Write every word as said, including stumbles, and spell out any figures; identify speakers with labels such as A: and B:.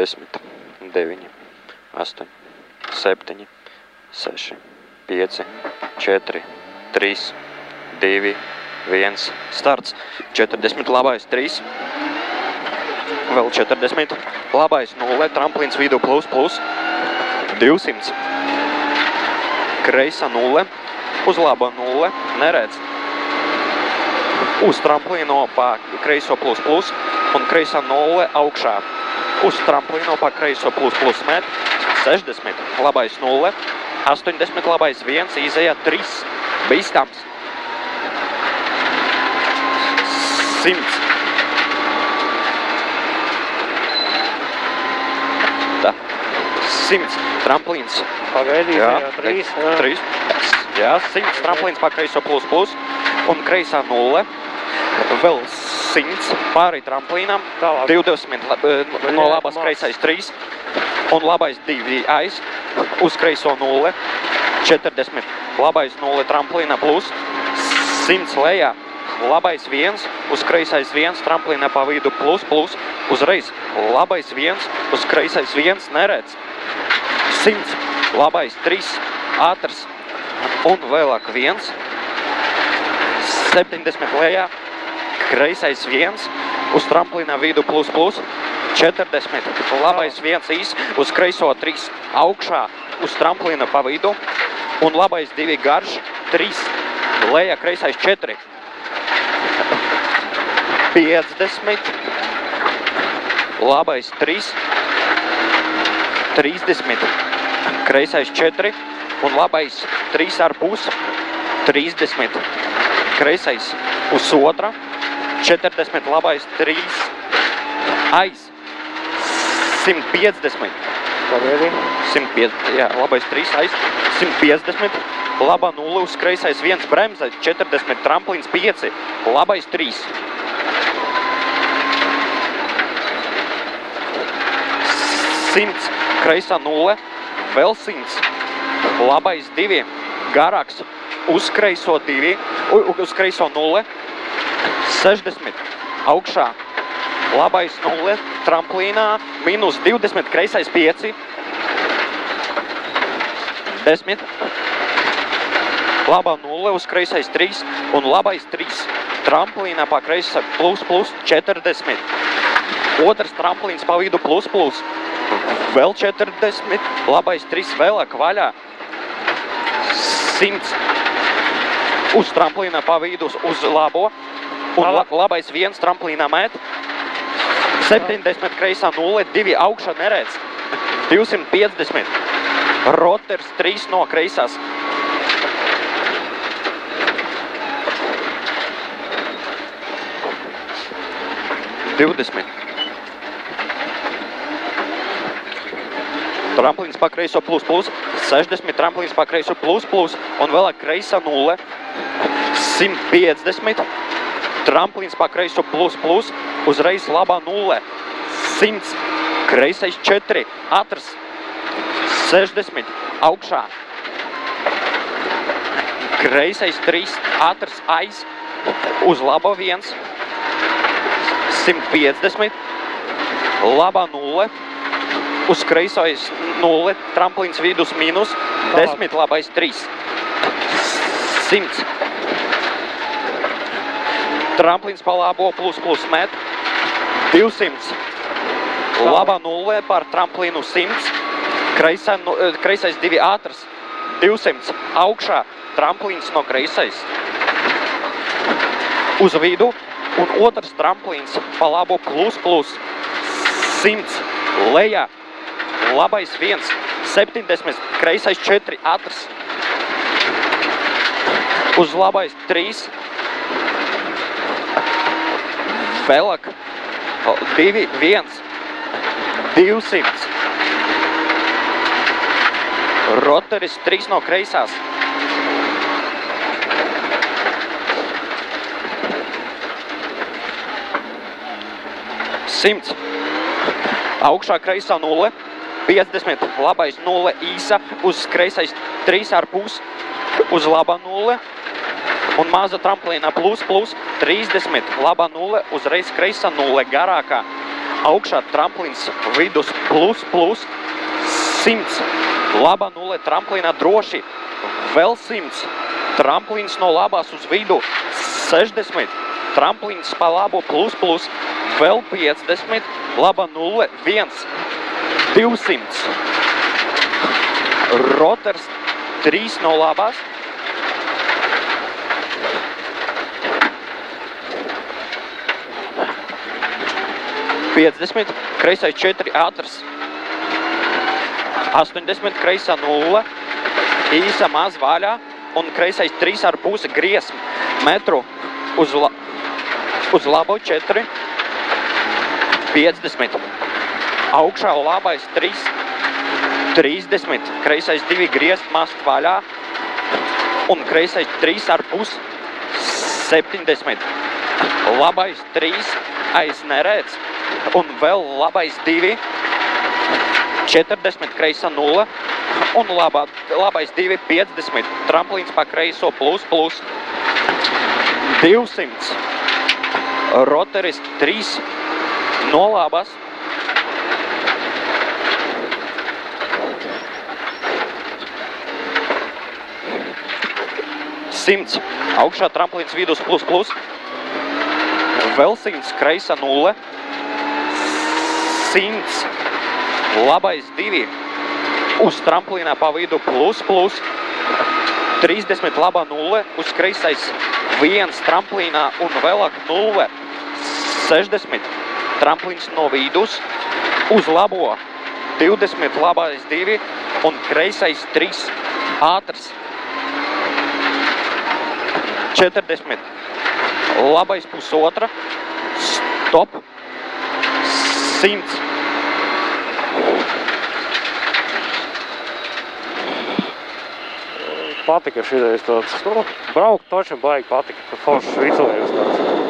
A: desmit, deviņi, astoņi, septiņi, seši, pieci, četri, trīs, divi, viens, starts. četrdesmit, labais, trīs. Vēl četrdesmit, labais, nulle, tramplīns vidū, plus, plus, divsimt. Kreisa, nulle, uz laba, nulle, neredz. Uz tramplīno pa kreiso, plus, plus, un kreisa, nulle, augšā. Uz tramplīno pa kreiso, plus, plus, met, sešdesmit, labais, nulle, astoņdesmit, labais, viens, izējā, trīs, bīstams. Simts. Tā. Simts. Tramplīns.
B: Pagaidīt, jā, trīs. Jā.
A: Trīs. Jā, simts. Tramplīns pa kreiso plus plus. Un kreisā nulle. Vēl simts. Pārī tramplīnam.
B: Tālāk.
A: divdesmit. No labas kreisais trīs. Un labais divi aiz. Uz kreiso nulle. četrdesmit. Labais nulle tramplīna plus. simts lejā. Labais viens, uz kreisais viens, tramplīnā pa vidu plus, plus, uzreiz. Labais viens, uz kreisais viens, neredz. simts, labais trīs, ātrs, un vēlāk viens. septiņdesmit lejā, kreisais viens, uz tramplīnā vidu plus, plus, četrdesmit, labais viens īs, uz kreiso trīs, augšā, uz tramplīna pa vidu, un labais divi garš, trīs, lejā, kreisais četri. piecdesmit, labais trīs, trīsdesmit, kreisais četri un labais trīs ar pus, trīsdesmit, kreisais pusotra, četrdesmit, labais trīs, aiz, simt piecdesmit, simt piecdesmit, jā, labais trīs, aiz, simt piecdesmit, laba nulle uz kreisais viens, bremzais, četrdesmit, tramplīns pieci, labais trīs. simts, kreisā nulle, vēl simts, labais divi, garāks, uz kreiso divi, uz kreiso nulle, sešdesmit, augšā, labais nulle, tramplīnā, minus divdesmit, kreisais pieci, desmit, labā nulle, uz kreisais trīs, un labais trīs, tramplīnā pa kreisai plus, plus, četrdesmit, otrs tramplīns pa vidu plus, plus, vēl četrdesmit, labais trīs vēlāk vaļā, simts, uz tramplīnā pa vidu uz labo, un labais viens tramplīnā met, septiņdesmit, kreisā nulle, divi augšā neredz, divsimt piecdesmit, roters trīs no kreisās, divdesmit. Tramplīns pa kreiso plus plus, sešdesmit, tramplīns pa kreiso plus plus, un vēlāk kreisa nulle, simt piecdesmit, tramplīns pa kreiso plus plus, uzreiz labā nulle, simts, kreisais četri, ātrs, sešdesmit, augšā, kreisais trīs, ātrs, aiz, uz labo viens, simt piecdesmit, labā nulle, uz kreisais nulle, tramplīns vidus minus, desmit, labais trīs, simts, tramplīns pa labo plus plus met, divsimt, labā nulle par tramplīnu simts, kreisā, kreisais divi ātrs, divsimt, augšā, tramplīns no kreisais, uz vidu, un otrs tramplīns pa labo plus plus, simts, lejā, labais viens, septiņdesmit, kreisais četri, ātrs, uz labais trīs, vēlāk, divi, viens, divsimt, roteris trīs no kreisās, simts, augšā kreisā nulle, piecdesmit, labais nulle īsa, uz kreisais trīs ar pus, uz labā nulle, un maza tramplīnā plus plus, trīsdesmit, labā nulle, uzreiz kreisa nulle garākā, Augšā tramplīns vidus plus plus simts. Labā nulle tramplīnā droši. Vēl simts. Tramplīns no labās uz vidu sešdesmit. Tramplīns pa labu plus plus. Vēl piecdesmit. Labā nulle viens. divsimts. Roters trīs no labās. piecdesmit. Kreisais četri ātrs. astoņdesmit. Kreisā nulle. Īsa maz vaļā. Un kreisais trīs ar pusi griesmi. Metru uz, la, uz labo četri. piecdesmit. Augšā labais trīs. trīsdesmit. Kreisais divi griezt mast vaļā. Un kreisais trīs ar pusi. septiņdesmit. Labais trīs aiz nerēdz. Un vēl labais divi. četrdesmit. Kreisa nulle. Un labā, labais divi. piecdesmit. Tramplīns pa kreiso plus plus. divsimts. Roteris trīs. No labās. simts. Augšā tramplīns vidus plus plus. Vēl simts. Kreisa nulle. simts. Labais divi. Uz tramplīnā pa vidu plus plus. trīsdesmit. Labā nulle. Uz kreisais viens tramplīnā un vēlāk nulle. sešdesmit. Tramplīns no vidus. Uz labo divdesmit. Labais divi. Un kreisais trīs. Ātrs. četrdesmit. Labais pusotra. Stop. simts.
B: Patika šitais tāds, nu, braukt točam baigi patika, foršs vicelējums tāds.